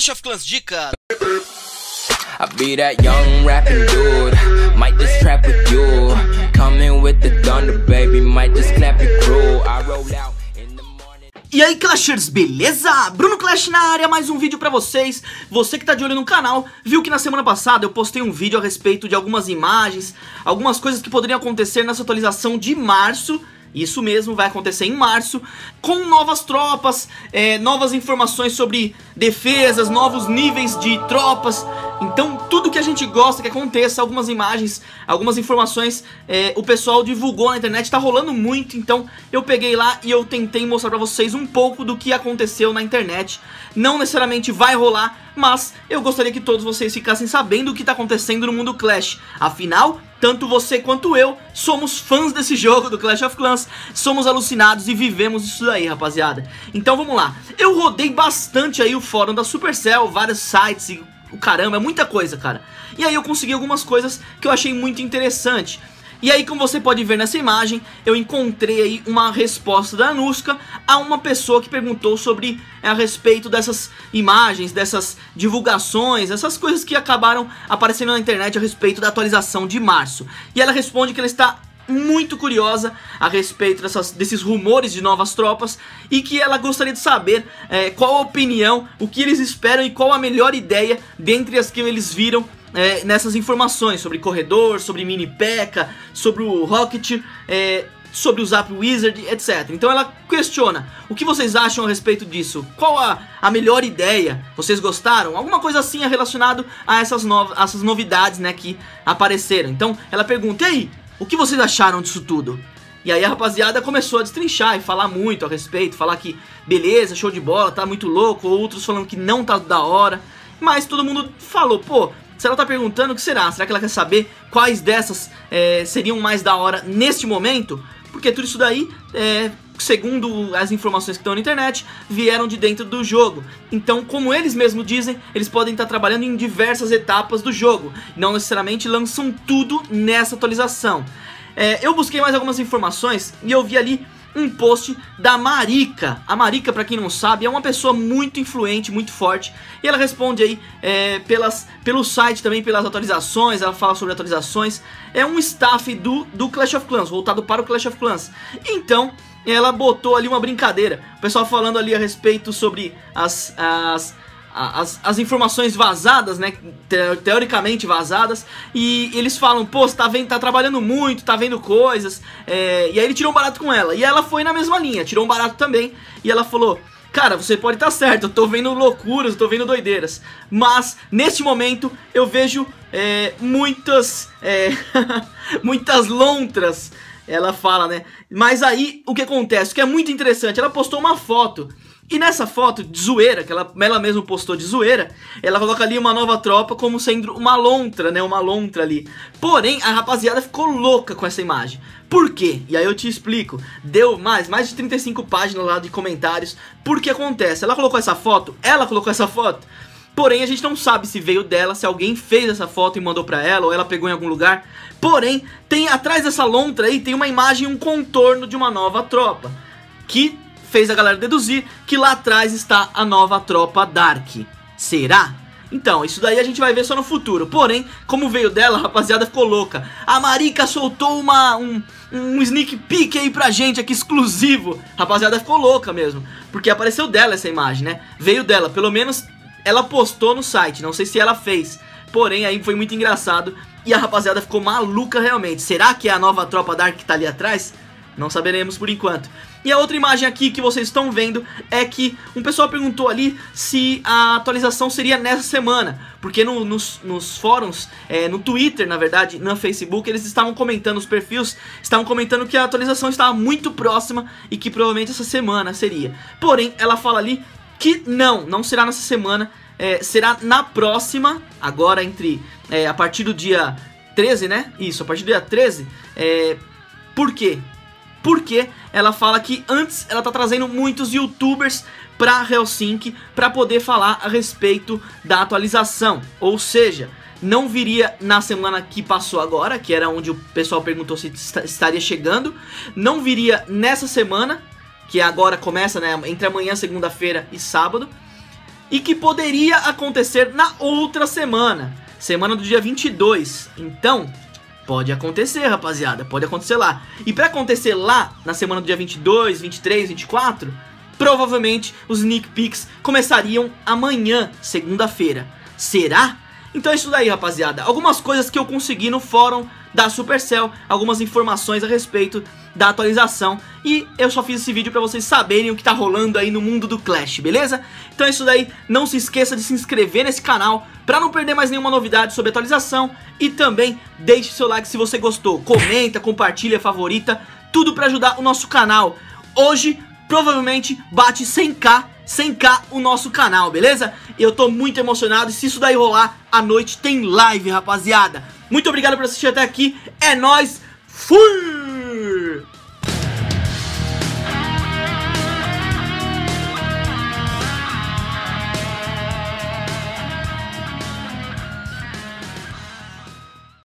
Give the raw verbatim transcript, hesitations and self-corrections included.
Clash of Clans Dica. I be that young rapping dude, might just trap with you, coming with the thunder baby, might just clap your crew, I roll out in the morning. E aí Clashers, beleza? Bruno Clash na área, mais um vídeo pra vocês. Você que tá de olho no canal, viu que na semana passada eu postei um vídeo a respeito de algumas imagens, algumas coisas que poderiam acontecer nessa atualização de março. Isso mesmo, vai acontecer em março, com novas tropas, é, novas informações sobre defesas, novos níveis de tropas. Então tudo que a gente gosta que aconteça, algumas imagens, algumas informações, é, o pessoal divulgou na internet, tá rolando muito. Então eu peguei lá e eu tentei mostrar pra vocês um pouco do que aconteceu na internet. Não necessariamente vai rolar, mas eu gostaria que todos vocês ficassem sabendo o que tá acontecendo no mundo Clash. Afinal, tanto você quanto eu somos fãs desse jogo do Clash of Clans, somos alucinados e vivemos isso daí, rapaziada. Então vamos lá, eu rodei bastante aí o fórum da Supercell, vários sites e o caramba, é muita coisa, cara. E aí eu consegui algumas coisas que eu achei muito interessante. E aí, como você pode ver nessa imagem, eu encontrei aí uma resposta da Anuska a uma pessoa que perguntou sobre é, a respeito dessas imagens, dessas divulgações, essas coisas que acabaram aparecendo na internet a respeito da atualização de março. E ela responde que ela está muito curiosa a respeito dessas, desses rumores de novas tropas e que ela gostaria de saber é, qual a opinião, o que eles esperam e qual a melhor ideia dentre as que eles viram É, nessas informações sobre corredor, sobre mini P.E.K.K.A, sobre o Rocket, é, sobre o Zap Wizard, etcétera. Então ela questiona, o que vocês acham a respeito disso? Qual a, a melhor ideia? Vocês gostaram? Alguma coisa assim é relacionado a essas, no, essas novidades, né, que apareceram. Então ela pergunta, e aí, o que vocês acharam disso tudo? E aí a rapaziada começou a destrinchar e falar muito a respeito, falar que beleza, show de bola, tá muito louco, outros falando que não tá da hora. Mas todo mundo falou, pô, se ela tá perguntando, o que será? Será que ela quer saber quais dessas é, seriam mais da hora neste momento? Porque tudo isso daí, é, segundo as informações que estão na internet, vieram de dentro do jogo. Então, como eles mesmos dizem, eles podem estar trabalhando em diversas etapas do jogo. Não necessariamente lançam tudo nessa atualização. É, eu busquei mais algumas informações e eu vi ali um post da Marika. A Marika, pra quem não sabe, é uma pessoa muito influente, muito forte. E ela responde aí é, pelas, pelo site também, pelas atualizações. Ela fala sobre atualizações. É um staff do, do Clash of Clans, voltado para o Clash of Clans. Então ela botou ali uma brincadeira, o pessoal falando ali a respeito sobre as... as As, as informações vazadas, né, teoricamente vazadas, e eles falam, pô, você tá, vendo, tá trabalhando muito, tá vendo coisas, é, e aí ele tirou um barato com ela, e ela foi na mesma linha, tirou um barato também, e ela falou, cara, você pode estar certo, eu tô vendo loucuras, eu tô vendo doideiras, mas neste momento eu vejo é, muitas, é, muitas lontras, ela fala, né, mas aí o que acontece, o que é muito interessante, ela postou uma foto. E nessa foto de zoeira, que ela, ela mesma postou de zoeira, ela coloca ali uma nova tropa como sendo uma lontra, né? Uma lontra ali. Porém, a rapaziada ficou louca com essa imagem. Por quê? E aí eu te explico. Deu mais, mais de trinta e cinco páginas lá de comentários. Por que acontece? Ela colocou essa foto, ela colocou essa foto. Porém, a gente não sabe se veio dela, se alguém fez essa foto e mandou pra ela, ou ela pegou em algum lugar. Porém, tem atrás dessa lontra aí, tem uma imagem, um contorno de uma nova tropa. Que fez a galera deduzir que lá atrás está a nova tropa Dark. Será? Então, isso daí a gente vai ver só no futuro. Porém, como veio dela, a rapaziada ficou louca. A Marika soltou uma, um, um sneak peek aí pra gente aqui, exclusivo. A rapaziada ficou louca mesmo, porque apareceu dela essa imagem, né? Veio dela, pelo menos ela postou no site, não sei se ela fez. Porém, aí foi muito engraçado e a rapaziada ficou maluca realmente. Será que é a nova tropa Dark que tá ali atrás? Não saberemos por enquanto. E a outra imagem aqui que vocês estão vendo é que um pessoal perguntou ali se a atualização seria nessa semana. Porque no, nos, nos fóruns, é, no Twitter, na verdade, no Facebook, eles estavam comentando, os perfis estavam comentando que a atualização estava muito próxima e que provavelmente essa semana seria. Porém, ela fala ali que não, não será nessa semana, é, será na próxima, agora entre, é, a partir do dia treze, né? Isso, a partir do dia treze. É, por quê? Porque ela fala que antes ela tá trazendo muitos youtubers pra Helsinki pra poder falar a respeito da atualização. Ou seja, não viria na semana que passou agora, que era onde o pessoal perguntou se estaria chegando. Não viria nessa semana, que agora começa, né, entre amanhã, segunda-feira e sábado. e que poderia acontecer na outra semana, semana do dia vinte e dois. Então, pode acontecer, rapaziada, pode acontecer lá. E pra acontecer lá, na semana do dia vinte e dois, vinte e três, vinte e quatro, provavelmente os sneak peeks começariam amanhã, segunda-feira. Será? Então é isso daí, rapaziada. Algumas coisas que eu consegui no fórum da Supercell, algumas informações a respeito da atualização. E eu só fiz esse vídeo pra vocês saberem o que tá rolando aí no mundo do Clash, beleza? Então é isso daí. Não se esqueça de se inscrever nesse canal pra não perder mais nenhuma novidade sobre atualização. E também deixe seu like se você gostou. Comenta, compartilha, favorita. Tudo pra ajudar o nosso canal. Hoje, provavelmente, bate cem k. cem k o nosso canal, beleza? Eu tô muito emocionado e se isso daí rolar, à noite tem live, rapaziada. Muito obrigado por assistir até aqui, é nóis, fui!